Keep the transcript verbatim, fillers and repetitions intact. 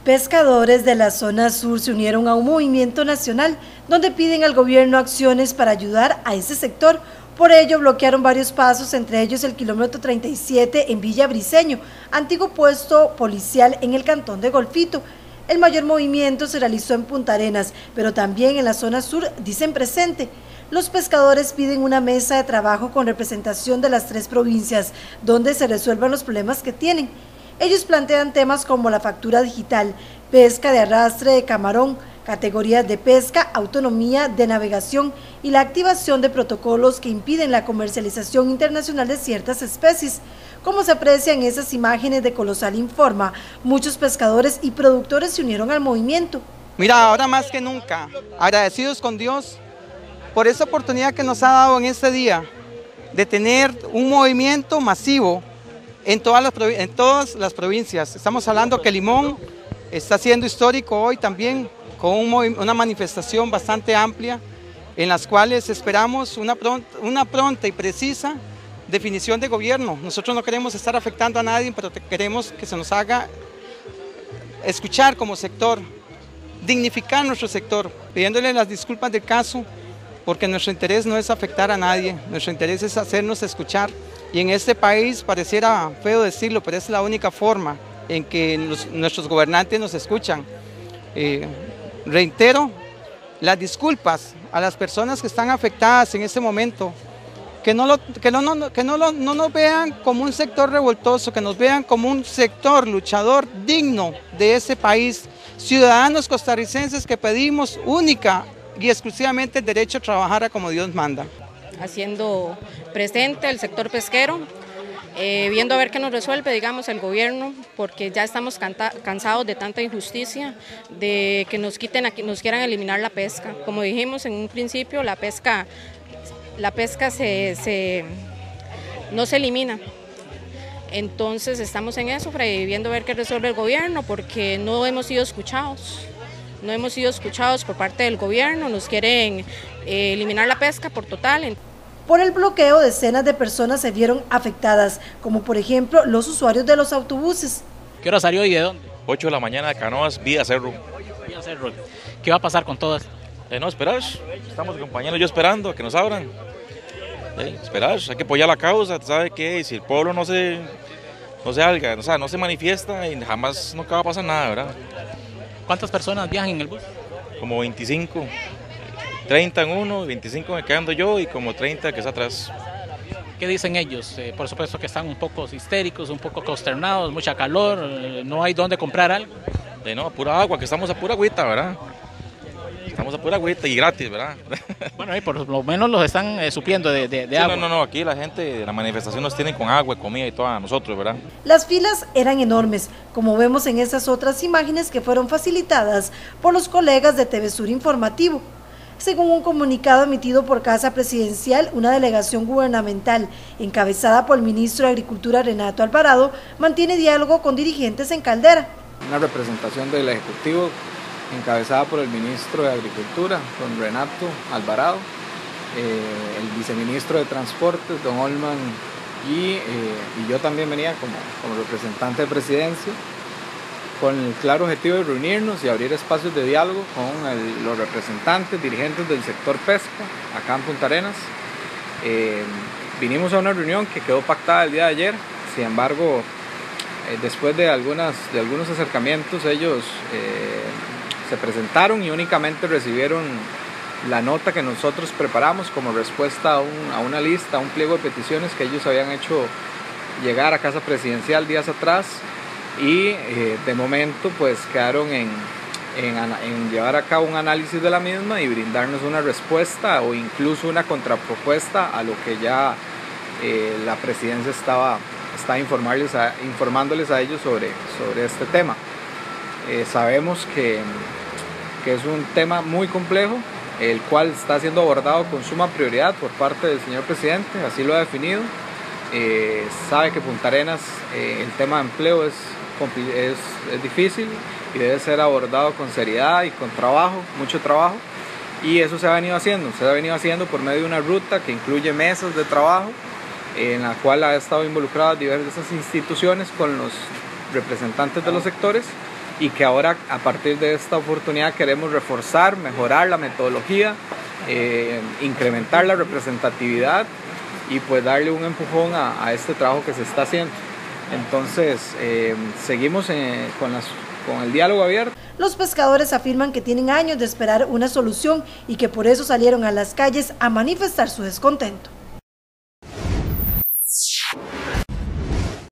Pescadores de la zona sur se unieron a un movimiento nacional donde piden al gobierno acciones para ayudar a ese sector. Por ello bloquearon varios pasos, entre ellos el kilómetro treinta y siete en Villa Briceño, antiguo puesto policial en el cantón de Golfito. El mayor movimiento se realizó en Punta Arenas, pero también en la zona sur dicen presente. Los pescadores piden una mesa de trabajo con representación de las tres provincias, donde se resuelvan los problemas que tienen. Ellos plantean temas como la factura digital, pesca de arrastre de camarón, categorías de pesca, autonomía de navegación y la activación de protocolos que impiden la comercialización internacional de ciertas especies. Como se aprecia en esas imágenes de Colosal Informa, muchos pescadores y productores se unieron al movimiento. Mira, ahora más que nunca, agradecidos con Dios por esa oportunidad que nos ha dado en este día de tener un movimiento masivo en todas las, en todas las provincias. Estamos hablando que Limón está siendo histórico hoy también, con un, una manifestación bastante amplia, en las cuales esperamos una pronta, una pronta y precisa definición de gobierno. Nosotros no queremos estar afectando a nadie, pero queremos que se nos haga escuchar como sector, dignificar nuestro sector, pidiéndole las disculpas del caso, porque nuestro interés no es afectar a nadie, nuestro interés es hacernos escuchar. Y en este país, pareciera feo decirlo, pero es la única forma en que los, nuestros gobernantes nos escuchan. Eh, reitero las disculpas a las personas que están afectadas en este momento, que no, lo, que no, no, que no, lo, no nos vean como un sector revoltoso, que nos vean como un sector luchador digno de ese país, ciudadanos costarricenses que pedimos única y exclusivamente el derecho a trabajar a como Dios manda. Haciendo presente el sector pesquero, eh, viendo a ver qué nos resuelve, digamos, el gobierno, porque ya estamos cansados de tanta injusticia, de que nos quiten, nos quieran eliminar la pesca. Como dijimos en un principio, la pesca, la pesca se, se, no se elimina. Entonces estamos en eso, viendo a ver qué resuelve el gobierno, porque no hemos sido escuchados. No hemos sido escuchados por parte del gobierno, nos quieren eh, eliminar la pesca por total. Por el bloqueo, decenas de personas se vieron afectadas, como por ejemplo los usuarios de los autobuses. ¿Qué hora salió y de dónde? ocho de la mañana de Canoas, vía Cerro. Vía Cerro. ¿Qué va a pasar con todas? Eh, no, esperar. Estamos acompañando, yo esperando a que nos abran. Eh, esperar, hay que apoyar la causa, ¿sabe qué? Si el pueblo no se, no se alga, o sea, no se manifiesta y jamás no va a pasar nada, ¿verdad? ¿Cuántas personas viajan en el bus? Como veinticinco, treinta en uno, veinticinco me quedando yo y como treinta que está atrás. ¿Qué dicen ellos? Eh, por supuesto que están un poco histéricos, un poco consternados, mucha calor, eh, no hay dónde comprar algo. De no, pura agua, que estamos a pura agüita, ¿verdad? Estamos a pura agüita y gratis, ¿verdad? Bueno, y por lo menos los están eh, supliendo de, de, de sí, agua. No, no, no, aquí la gente de la manifestación nos tienen con agua, comida y todo a nosotros, ¿verdad? Las filas eran enormes, como vemos en esas otras imágenes que fueron facilitadas por los colegas de T V Sur Informativo. Según un comunicado emitido por Casa Presidencial, una delegación gubernamental encabezada por el ministro de Agricultura Renato Alvarado mantiene diálogo con dirigentes en Caldera. Una representación del Ejecutivo encabezada por el ministro de Agricultura, don Renato Alvarado, eh, el viceministro de Transportes, don Olman, y, eh, y yo también venía como, como representante de presidencia, con el claro objetivo de reunirnos y abrir espacios de diálogo con el, los representantes, dirigentes del sector pesca, acá en Punta Arenas. Eh, vinimos a una reunión que quedó pactada el día de ayer, sin embargo, eh, después de, algunas, de algunos acercamientos, ellos eh, se presentaron y únicamente recibieron la nota que nosotros preparamos como respuesta a, un, a una lista, a un pliego de peticiones que ellos habían hecho llegar a Casa Presidencial días atrás y eh, de momento pues quedaron en, en, en llevar a cabo un análisis de la misma y brindarnos una respuesta o incluso una contrapropuesta a lo que ya eh, la presidencia estaba, estaba informarles a, informándoles a ellos sobre, sobre este tema. Eh, sabemos que, que es un tema muy complejo, el cual está siendo abordado con suma prioridad por parte del señor presidente, así lo ha definido. Eh, sabe que Punta Arenas, eh, el tema de empleo es, es, es difícil y debe ser abordado con seriedad y con trabajo, mucho trabajo, y eso se ha venido haciendo, se ha venido haciendo por medio de una ruta que incluye mesas de trabajo, en la cual ha estado involucradas diversas instituciones con los representantes de los sectores y que ahora a partir de esta oportunidad queremos reforzar, mejorar la metodología, eh, incrementar la representatividad y pues darle un empujón a, a este trabajo que se está haciendo. Entonces, eh, seguimos eh, con, las, con el diálogo abierto. Los pescadores afirman que tienen años de esperar una solución y que por eso salieron a las calles a manifestar su descontento.